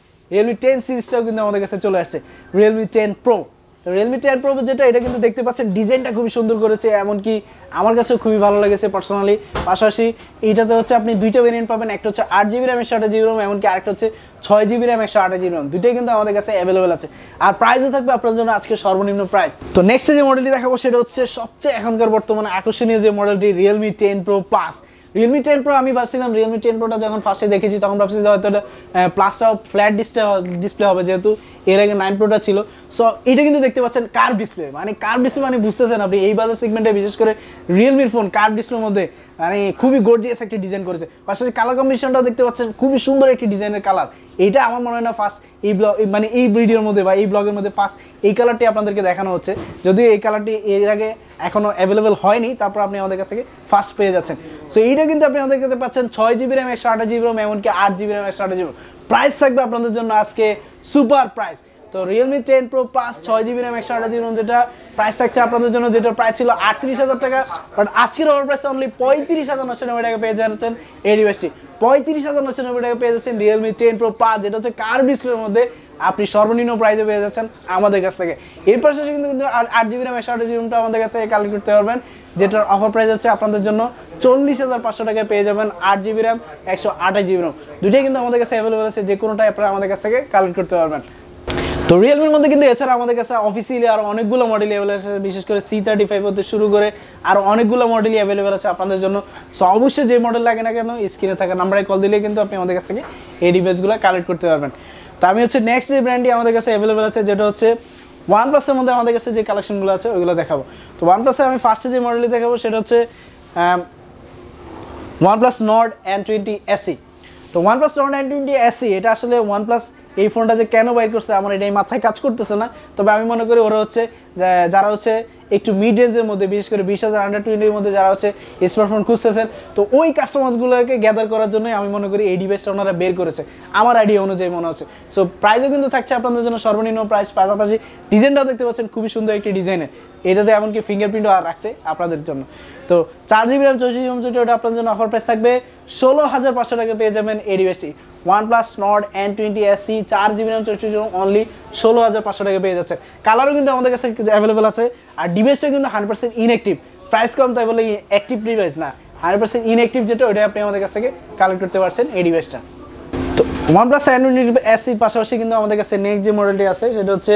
10 সিরিজটাও কিন্তু আমাদের কাছে চলে আসছে, Realme 10 Pro। তো Realme 10 Pro যেটা এটা কিন্তু দেখতে পাচ্ছেন ডিজাইনটা খুবই সুন্দর করেছে, এমনকি আমার কাছেও খুবই ভালো লেগেছে পার্সোনালি। পাশাপাশি এইটাতে হচ্ছে আপনি দুইটা ভেরিয়েন্ট পাবেন, একটা হচ্ছে 8GB RAM 128GB ROM, এমনকি আরেকটা হচ্ছে 6GB RAM 128GB ROM, দুইটাই কিন্তু আমাদের কাছে অ্যাভেলেবেল আছে। আর প্রাইসও থাকবে আপনার জন্য আজকে সর্বনিম্ন প্রাইস। তো নেক্সট যে মডেলটি দেখাবো সেটা হচ্ছে সবচেয়ে এখনকার বর্তমানে আকর্ষণীয় যে মডেলটি Realme 10 Pro Plus। Realme 10 Pro আমি ভাবছিলাম Realme 10 Proটা যখন ফার্স্টে দেখেছি তখন ভাবছি যে হয়তো এটা প্লাসটা ফ্ল্যাট ডিসপ্লে হবে, যেহেতু এর আগে 9 Proটা ছিল। সো এটা কিন্তু দেখতে পাচ্ছেন কার্ভ ডিসপ্লে, মানে বুঝতেছেন আপনি এই বাজার সেগমেন্টে বিশেষ করে Realme ফোন কার্ভ ডিসপ্লের মধ্যে মানে খুবই গর্জিয়াস একটি ডিজাইন করেছে। পাশাপাশি কালার কম্বিনেশনটাও দেখতে পাচ্ছেন খুবই সুন্দর একটি ডিজাইনের কালার। এইটা আমার মনে হয় না ফার্স্ট এই ভিডিওর মধ্যে বা এই ব্লগের মধ্যে ফার্স্ট এই কালারটি আপনাদেরকে দেখানো হচ্ছে, যদিও এই কালারটি এর আগে এখনো অ্যাভেলেবেল হয়নি, তারপর আপনি আমাদের কাছ থেকে ফার্স্ট পেয়ে যাচ্ছেন। সো এইটা কিন্তু আপনি আমাদের কাছে পাচ্ছেন 6GB RAM 128GB ROM, এমনকি 8GB RAM 128GB ROM। Price থাকবে আপনাদের জন্য আজকে সুপার প্রাইস তো Realme 10 Pro Plus 6GB RAM 128GB ROM যেটা প্রাইস থাকছে আপনাদের জন্য, যেটা প্রাইস ছিল 38,000 টাকা, বাট আজকের অফার প্রাইস অনলি 35,990 টাকা পেয়ে যাচ্ছেন এই ডিভাইসটি। 35,990 টাকা পেয়ে যাচ্ছেন Realme 10 Pro Plus, যেটা হচ্ছে কার্ভ ডিসপ্লের মধ্যে আপনি সর্বনিম্ন প্রাইসে পেয়ে যাচ্ছেন আমাদের কাছ থেকে। এর পাশাপাশি কিন্তু 8GB RAM 128GB ROMটা আমাদের কাছে কালেক্ট করতে পারবেন, যেটার অফার প্রাইস হচ্ছে আপনাদের জন্য 40,500 টাকায় পেয়ে যাবেন 8GB RAM 128GB ROM। দুটোই কিন্তু আমাদের কাছে অ্যাভেলেবল আছে, যে কোনোটাই আপনারা আমাদের কাছ থেকে কালেক্ট করতে পারবেন। তো রিয়েলমির মধ্যে কিন্তু এছাড়া আমাদের কাছে অফিসিয়ালি আর অনেকগুলো মডেল অ্যাভেলেবল আছে, বিশেষ করে C35 হতে শুরু করে আর অনেকগুলো মডেলই অ্যাভেলেবল আছে আপনাদের জন্য। সো অবশ্যই যে মডেল লাগে না কেন স্ক্রিনে থাকা নাম্বারে কল দিলে কিন্তু আপনি আমাদের কাছ থেকে এই ডিভাইসগুলো কালেক্ট করতে পারবেন। তো আমি হচ্ছে নেক্সট যে ব্র্যান্ডটি আমাদের কাছে অ্যাভেলেবল আছে, যেটা হচ্ছে OnePlus-এর মধ্যে আমাদের কাছে যে কালেকশনগুলো আছে ওইগুলো দেখাবো। তো OnePlus-এ আমি ফার্স্টে যে মডেলটি দেখাবো সেটা হচ্ছে OnePlus Nord N20 SE। তো OnePlus Nord N20 SE এটা আসলে OnePlus এই ফোনটা যে কেন বাইর করছে আমার এটাই মাথায় কাজ করতেছে না। তবে আমি মনে করি ওরা হচ্ছে যারা হচ্ছে একটু মিড রেঞ্জের মধ্যে, বিশেষ করে 20,000 আন্ডার 20-এর মধ্যে যারা হচ্ছে স্মার্টফোন খুঁজতেছেন, তো ওই কাস্টমারগুলোকে গ্যাদার করার জন্যই আমি মনে করি এই ডিভাইসটা ওনারা বের করেছে, আমার আইডিয়া অনুযায়ী মনে হচ্ছে। সো প্রাইসও কিন্তু থাকছে আপনাদের জন্য সর্বনিম্ন প্রাইস, পাশাপাশি ডিজাইনটাও দেখতে পাচ্ছেন খুবই সুন্দর একটি ডিজাইনের, এটাতে এমনকি ফিঙ্গারপ্রিন্টও আর রাখছে আপনাদের জন্য। তো 4GB RAM 64GB ROM যেটা ওটা আপনাদের জন্য অফার প্রাইস থাকবে 16,500 টাকা পেয়ে যাবেন এই ডিভাইসটি। OnePlus Nord N20 SE 4GB RAM 64GB ROM only 16,500 টাকা পেয়ে যাচ্ছে। কালারও কিন্তু আমাদের কাছে অ্যাভেলেবল আছে, আর ডিভাইসটা কিন্তু 100% ইনঅ্যাক্টিভ। প্রাইস কম তাই বলে অ্যাক্টিভ ডিভাইস না, 100% ইনঅ্যাক্টিভ যেটা ওইটা আপনি আমাদের কাছ থেকে কালেক্ট করতে পারছেন এই ডিভাইসটা। তো OnePlus N20 SE পাশাপাশি কিন্তু আমাদের কাছে নেক্সট যে মডেলটি আছে সেটা হচ্ছে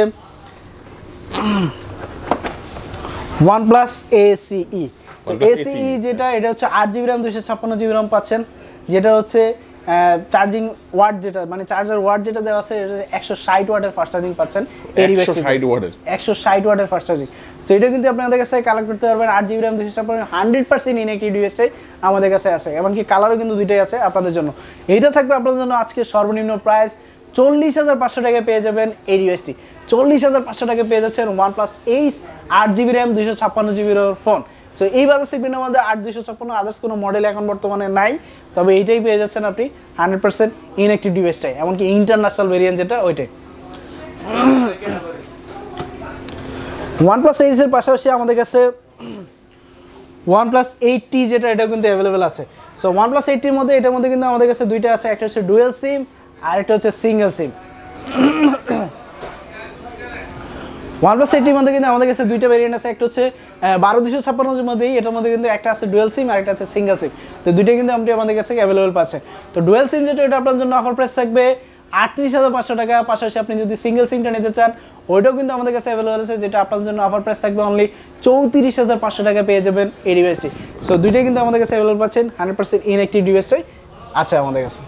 OnePlus ACE। তো ACE যেটা এটা হচ্ছে 8GB RAM 256GB ROM পাচ্ছেন, যেটা হচ্ছে চার্জিং ওয়াট যেটা মানে চার্জার ওয়াট যেটা দেওয়া আছে 160 ওয়াটের ফাস্ট চার্জিং পাচ্ছেন। 160 ওয়াটের ফাস্ট চার্জিং। সো এটা কিন্তু আপনাদের কাছে কালেক্ট করতে পারবেন 8GB RAM 256 100% ইনঅ্যাক্টিভ ডিভাইসটাই আমাদের কাছে আছে, এমনকি কালারও কিন্তু দুইটাই আছে আপনাদের জন্য। এইটা থাকবে আপনাদের জন্য আজকে সর্বনিম্ন প্রাইস 40,500 টাকায় পেয়ে যাবেন এই ডিভাইসটি। 40,500 টাকায় পেয়ে যাচ্ছেন OnePlus Ace 8GB RAM 256GB ROM phone. So এই বাজার সেগমেন্টের মধ্যে 8/256 আদার্স কোনো মডেল এখন বর্তমানে নাই, তবে এইটাই পেয়ে যাচ্ছেন আপনি 100% ইনঅ্যাক্টিভ ডিভাইসটাই, এমনকি ইন্টারন্যাশনাল ভেরিয়েন্ট যেটা ওইটাই। OnePlus Ace এর পাশাপাশি আমাদের কাছে OnePlus 8T যেটা এটা কিন্তু অ্যাভেলেবেল আছে। সো OnePlus 8T-র মধ্যে এটার মধ্যে কিন্তু আমাদের কাছে দুইটা আছে, একটা হচ্ছে ডুয়াল সিম আর একটা হচ্ছে সিঙ্গেল সিম। OnePlus 8T-র মধ্যে কিন্তু আমাদের কাছে দুইটা ভেরিয়েন্ট আছে, একটা হচ্ছে 12/256 মধ্যেই, এটার মধ্যে কিন্তু একটা আছে ডুয়াল সিম আর একটা আছে সিঙ্গেল সিম। তো দুইটাই কিন্তু আপনি আমাদের কাছে অ্যাভেলেবল পাচ্ছেন। তো ডুয়াল সিম যেটা এটা আপনার জন্য অফার প্রাইস থাকবে 38,500 টাকা, পাশাপাশি আপনি যদি সিঙ্গেল সিমটা নিতে চান ওইটাও কিন্তু আমাদের কাছে অ্যাভেলেবল আছে, যেটা আপনার জন্য অফার প্রাইস থাকবে অনলি 34,500 টাকা পেয়ে যাবেন এই ডিভাইসটি। সো দুইটাই কিন্তু আমাদের কাছে অ্যাভেলেবল পাচ্ছেন, 100% ইনঅ্যাক্টিভ ডিভাইসটাই আছে আমাদের কাছে।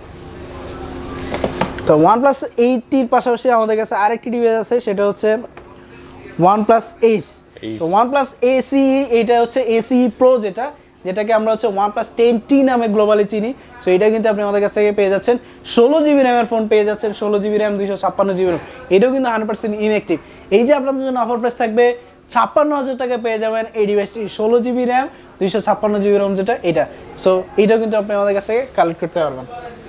তো OnePlus 8T-র পাশাপাশি আমাদের কাছে আরেকটি ডিভাইস আছে, সেটা হচ্ছে OnePlus Ace। তো OnePlus ACE এটা হচ্ছে ACE Pro যেটাকে আমরা হচ্ছে OnePlus 10T নামে গ্লোবালি চিনি। সো এটা কিন্তু আপনি আমাদের কাছ থেকে পেয়ে যাচ্ছেন 16GB RAM এর ফোন পেয়ে যাচ্ছেন, 16GB RAM 256GB ROM, এটাও কিন্তু 100% ইনঅ্যাক্টিভ। এই যে আপনাদের জন্য অফার প্রাইস থাকবে 56,000 টাকা পেয়ে যাবেন এই ডিভাইসটি, 16GB RAM 256GB ROM যেটা এটা। সো এইটাও কিন্তু আপনি আমাদের কাছ থেকে কালেক্ট করতে পারবেন।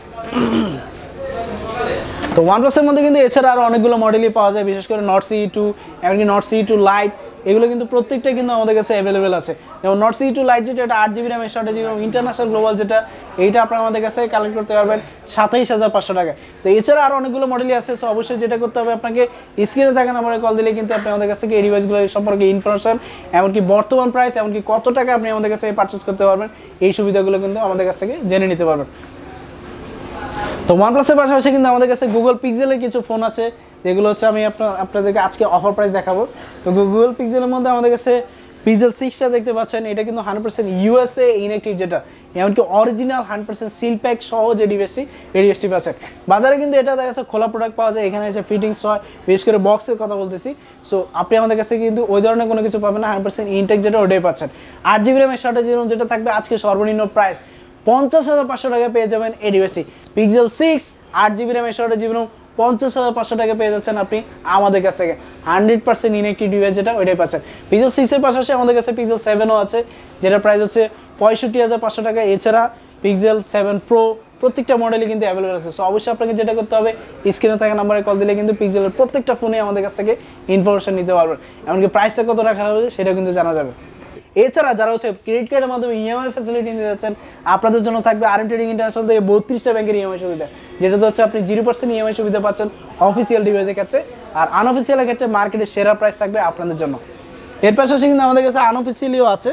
তো OnePlus-এর মধ্যে কিন্তু এছাড়া আরও অনেকগুলো মডেলই পাওয়া যায়, বিশেষ করে Nord CE2, এমনকি Nord CE2 Lite, এগুলো কিন্তু প্রত্যেকটা কিন্তু আমাদের কাছে অ্যাভেলেবেল আছে। যেমন Nord CE2 Lite যেটা এটা 8GB RAM 128GB ROM international global যেটা, এইটা আপনারা আমাদের কাছে কালেক্ট করতে পারবেন 27,500 টাকা। তো এছাড়া আরও অনেকগুলো মডেলই আছে। সো অবশ্যই যেটা করতে হবে আপনাকে স্ক্রিনে থাকা নাম্বারে কল দিলে কিন্তু আপনি আমাদের কাছ থেকে এই ডিভাইসগুলো সম্পর্কে ইনফরমেশন, এমনকি বর্তমান প্রাইস, এমনকি কত টাকা আপনি আমাদের কাছে পারচেস করতে পারবেন, এই সুবিধাগুলো কিন্তু আমাদের কাছ থেকে জেনে নিতে পারবেন। তো OnePlus-এর পাশাপাশি কিন্তু আমাদের কাছে Google Pixel-এর কিছু ফোন আছে, যেগুলো হচ্ছে আমি আপনাদেরকে আজকে অফার প্রাইস দেখাবো। তো Google Pixel-এর মধ্যে আমাদের কাছে Pixel 6টা দেখতে পাচ্ছেন, এটা কিন্তু 100% USA ইনঅ্যাক্টিভ যেটা, এমনকি অরিজিনাল 100% সিল প্যাক সহ যে ডিভাইসটি এই ডিভাইসটি পাচ্ছেন। বাজারে কিন্তু এটা দেখা যাচ্ছে খোলা প্রোডাক্ট পাওয়া যায়, এখানে এসে ফিটিংস হয়, বিশেষ করে বক্সের কথা বলতেছি। সো আপনি আমাদের কাছে কিন্তু ওই ধরনের কোনো কিছু পাবেন না, 100% ইনটেক যেটা ওটাই পাচ্ছেন। 8GB RAM 128GB ROM যেটা থাকবে আজকে সর্বনিম্ন প্রাইস 50,500 টাকা পেয়ে যাবেন এই ডিভাইসটি। Pixel 6 8GB RAM 128GB ROM 50,500 টাকা পেয়ে যাচ্ছেন আপনি আমাদের কাছ থেকে, 100% ইনঅ্যাক্টিভ ডিভাইস যেটা ওইটাই পাচ্ছেন। Pixel 6-এর পাশাপাশি আমাদের কাছে Pixel 7ও আছে, যেটা প্রাইস হচ্ছে 65,500 টাকা। এছাড়া Pixel 7 Pro প্রত্যেকটা মডেলই কিন্তু অ্যাভেলেবল আছে। সো অবশ্যই আপনাকে যেটা করতে হবে, স্ক্রিনে থাকা নাম্বারে কল দিলে কিন্তু পিক্সেলের প্রত্যেকটা ফোনে আমাদের কাছ থেকে ইনফরমেশন নিতে পারবেন, এমনকি প্রাইসটা কত রাখা হবে সেটা কিন্তু জানা যাবে। এছাড়া যারা হচ্ছে ক্রেডিট কার্ডের মাধ্যমে ইএমআই ফ্যাসিলিটি নিতে যাচ্ছেন, আপনাদের জন্য থাকবে আর এম ট্রেডিং ইন্টারন্যাশনাল থেকে 32টা ব্যাংকের ইএমআই সুবিধা, যেটাতে হচ্ছে আপনি 0% ইএমআই সুবিধা পাচ্ছেন অফিসিয়াল ডিভাইসের ক্ষেত্রে, আর আনঅফিসিয়ালের ক্ষেত্রে মার্কেটের সেরা প্রাইস থাকবে আপনাদের জন্য। এর পাশাপাশি কিন্তু আমাদের কাছে আনঅফিসিয়ালিও আছে।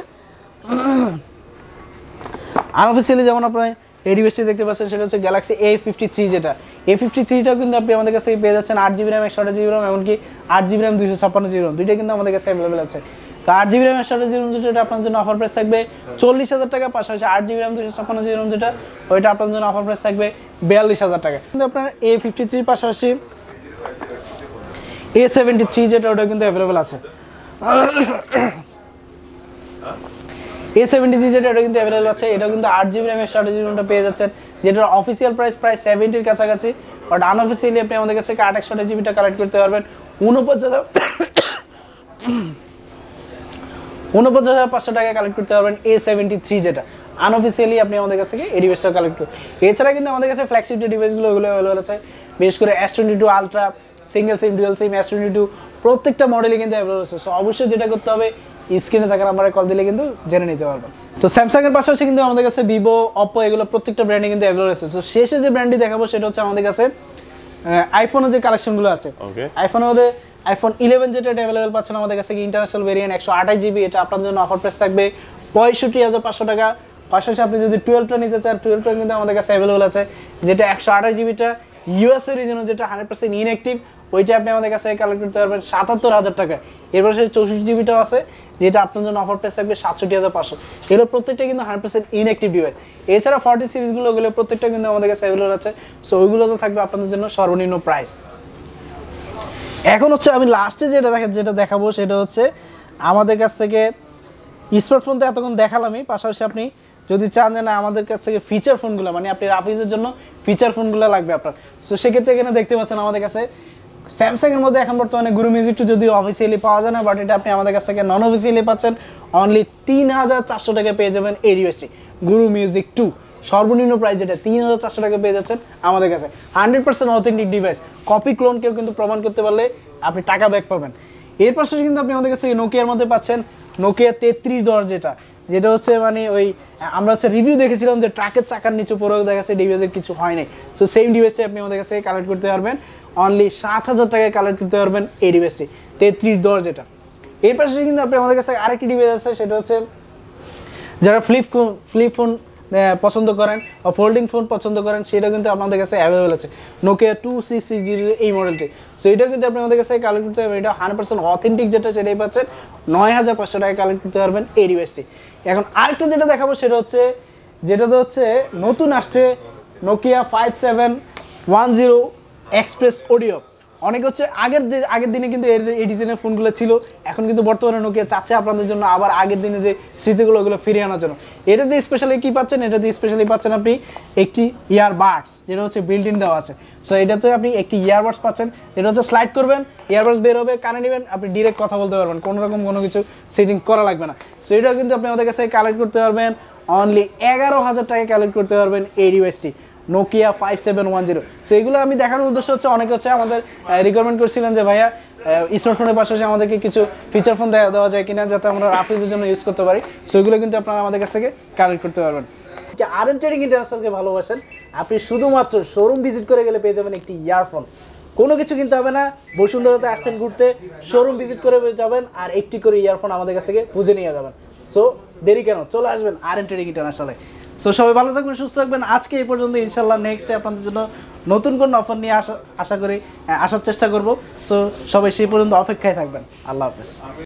আনঅফিসিয়ালি যেমন আপনার এই ডিভাইসটি দেখতে পাচ্ছেন, সেটা হচ্ছে গ্যালাক্সি A53, যেটা A53টাও কিন্তু আপনি আমাদের কাছে পেয়ে যাচ্ছেন 8GB RAM 128GB RAM, এমনকি 8GB RAM 256GB RAM, দুইটা কিন্তু আমাদের কাছে অ্যাভেলেবেল আছে। তো 8GB RAM 128GB RAM যেটা আপনার জন্য অফার প্রাইস থাকবে 40,000 টাকা, পাশাপাশি 8GB RAM 256GB RAM যেটা ওইটা আপনার জন্য অফার প্রাইস থাকবে 42,000 টাকা। কিন্তু আপনার A53 পাশাপাশি A73 যেটা ওটা কিন্তু অ্যাভেলেবেল আছে। A73 যেটা এটা কিন্তু অ্যাভেলেবল আছে, এটা কিন্তু 8GB RAM 128GB RAM পেয়ে যাচ্ছেন, যেটার অফিসিয়াল প্রাইস প্রায় 70 এর কাছাকাছি, বাট আনঅফিসিয়ালি আপনি আমাদের কাছে 8/128GB কালেক্ট করতে পারবেন 49,500 টাকা কালেক্ট করতে পারবেন A73 যেটা। আনঅফিসিয়ালি আপনি আমাদের কাছ থেকে এই ডিভাইসটা কালেক্ট করতে। এছাড়া কিন্তু আমাদের কাছে ফ্ল্যাগশিপ যে ডিভাইসগুলো ওগুলো অ্যাভেলেবল আছে, বিশেষ করে S22 Ultra, single sim, dual sim, S22 প্রত্যেকটা মডেলই কিন্তু অ্যাভেলেবল আছে। সো অবশ্যই যেটা করতে হবে, স্ক্রিনে থাকা নাম্বারে কল দিলে কিন্তু জেনে নিতে পারবেন। তো স্যামসাং এর পাশাপাশি কিন্তু আমাদের কাছে ভিভো, অপো এগুলো প্রত্যেকটা ব্র্যান্ডে কিন্তু অ্যাভেলেবল আছে। তো শেষে যে ব্র্যান্ডটি দেখাবো সেটা হচ্ছে আমাদের কাছে আইফোনের যে কালেকশনগুলো আছে। আইফোনের মধ্যে আইফোন 11 যেটা অ্যাভেলেবল পাচ্ছেন আমাদের কাছে ইন্টারন্যাশনাল ভেরিয়েন্ট 128GB, এটা আপনার জন্য অফার প্রাইস থাকবে 65,500 টাকা। পাশাপাশি আপনি যদি 12টা নিতে চান, 12টা কিন্তু আমাদের কাছে অ্যাভেলেবল আছে, যেটা 128GBটা ইউএস এর জন্য যেটা 100% ইনঅ্যাক্টিভ, ওইটা আপনি আমাদের কাছে কালেক্ট করতে পারবেন 77,000 টাকা। এরপর সেই 64GBটাও আছে, যেটা আপনার জন্য অফার প্রাইস থাকবে 67,500। এগুলো প্রত্যেকটা কিন্তু 100% ইনঅ্যাক্টিভ ডিভাইস। এছাড়া 40 সিরিজগুলো ওগুলো প্রত্যেকটা কিন্তু আমাদের কাছে অ্যাভেলেবল আছে। সো ওইগুলো তো থাকবে আপনাদের জন্য সর্বনিম্ন প্রাইস। এখন হচ্ছে আমি লাস্টে যেটা দেখাবো সেটা হচ্ছে আমাদের কাছ থেকে স্মার্টফোন তো এতক্ষণ দেখালামই, পাশাপাশি আপনি যদি চান যে না আমাদের কাছ থেকে ফিচার ফোনগুলো, মানে আপনি অফিসের জন্য ফিচার ফোনগুলো লাগবে আপনার, সো সেক্ষেত্রে এখানে দেখতে পাচ্ছেন আমাদের কাছে স্যামসাং এর মধ্যে এখন বর্তমানে গুরু মিউজিক 2 যদিও অফিসিয়ালি পাওয়া যায় না, বাট এটা আপনি আমাদের কাছ থেকে নন অফিসিয়ালি পাচ্ছেন অনলি 3,400 টাকা পেয়ে যাবেন এই ডিভাইসটি গুরু মিউজিক 2। সর্বনিম্ন প্রাইস যেটা 3,400 টাকা পেয়ে যাচ্ছেন আমাদের কাছে। 100% অথেন্টিক ডিভাইস, কপি ক্লোন কেউ কিন্তু প্রমাণ করতে পারলে আপনি টাকা ব্যাক পাবেন। এর পাশাপাশি কিন্তু আপনি আমাদের কাছে নোকিয়ার মধ্যে পাচ্ছেন নোকিয়া 3310, যেটা হচ্ছে মানে ওই আমরা হচ্ছে রিভিউ দেখেছিলাম যে ট্রাকের চাকার নিচে পড়েও দেখা যাচ্ছে ডিভাইসের কিছু হয় নাই। সো সেম ডিভাইসটি আপনি আমাদের কাছে কালেক্ট করতে পারবেন অনলি 7,000 টাকায় কালেক্ট করতে পারবেন এই ডিভাইসটি 3310 যেটা। এই পাশে কিন্তু আপনি আমাদের কাছে আরেকটি ডিভাইস আছে, সেটা হচ্ছে যারা ফ্লিপ ফোন পছন্দ করেন বা ফোল্ডিং ফোন পছন্দ করেন, সেটা কিন্তু আপনাদের কাছে অ্যাভেলেবল আছে নোকিয়া 2660 এই মডেলটি। সো এটা কিন্তু আপনি আমাদের কাছে কালেক্ট করতে পারবেন, এটা 100% অথেন্টিক যেটা সেটাই পাচ্ছেন 9,500 টাকায় কালেক্ট করতে পারবেন এই ডিভাইসটি। এখন আরেকটা যেটা দেখাবো সেটা হচ্ছে যেটাতে হচ্ছে নতুন আসছে নোকিয়া 5710 এক্সপ্রেস অডিও। অনেক হচ্ছে আগের দিনে কিন্তু এই ডিজাইনের ফোনগুলো ছিল, এখন কিন্তু বর্তমানে নোকিয়া চাচ্ছে আপনাদের জন্য আবার আগের দিনে যে স্মৃতিগুলো ওগুলো ফিরিয়ে আনার জন্য। এটাতে স্পেশালি কি পাচ্ছেন, এটাতে স্পেশালি পাচ্ছেন আপনি একটি ইয়ারবাডস, যেটা হচ্ছে বিল্ট ইন দেওয়া আছে। সো এটাতে আপনি একটি ইয়ারবাডস পাচ্ছেন, যেটা হচ্ছে স্লাইড করবেন, ইয়ারবাডস বের হবে, কানে নেবেন, আপনি ডিরেক্ট কথা বলতে পারবেন, কোনো রকম কোনো কিছু সেটিং করা লাগবে না। সো এটা কিন্তু আপনি আমাদের কাছে কালেক্ট করতে পারবেন অনলি 11,000 টাকায় কালেক্ট করতে পারবেন এই ডিভাইসটি নোকিয়া 5710। সো এগুলো আমি দেখানোর উদ্দেশ্য হচ্ছে অনেকে হচ্ছে আমাদের রিকমেন্ড করছিলেন যে ভাইয়া স্মার্টফোনের পাশাপাশি আমাদেরকে কিছু ফিচার ফোন দেওয়া যায় কিনা, যাতে আমরা অফিসের জন্য ইউজ করতে পারি। সো এগুলো কিন্তু আপনারা আমাদের কাছ থেকে কালেক্ট করতে পারবেন। আর এম ট্রেডিং ইন্টারন্যাশনালকে ভালোবাসেন, আপনি শুধুমাত্র শোরুম ভিজিট করে গেলে পেয়ে যাবেন একটি ইয়ারফোন, কোনো কিছু কিনতে হবে না। বসুন্ধরাতে আসছেন ঘুরতে, শোরুম ভিজিট করে যাবেন আর একটি করে ইয়ারফোন আমাদের কাছ থেকে বুঝে নিয়ে যাবেন। সো দেরি কেন, চলে আসবেন আর এম ট্রেডিং ইন্টারন্যাশনালে। সো সবাই ভালো থাকবেন, সুস্থ থাকবেন। আজকে এই পর্যন্ত, ইনশাল্লাহ নেক্সটে আপনাদের জন্য নতুন কোন অফার নিয়ে আসার চেষ্টা করব। সো সবাই সেই পর্যন্ত অপেক্ষায় থাকবেন। আল্লাহ হাফেজ।